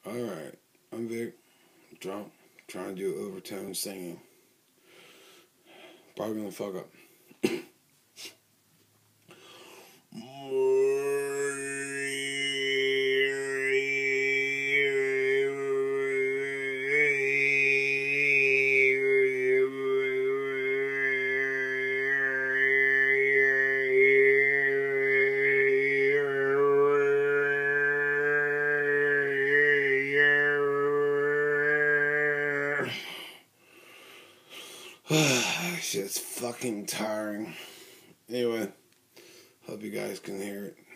Alright, I'm Vic, drunk, trying to do overtone singing. Probably gonna fuck up. Shit's fucking tiring. Anyway, hope you guys can hear it.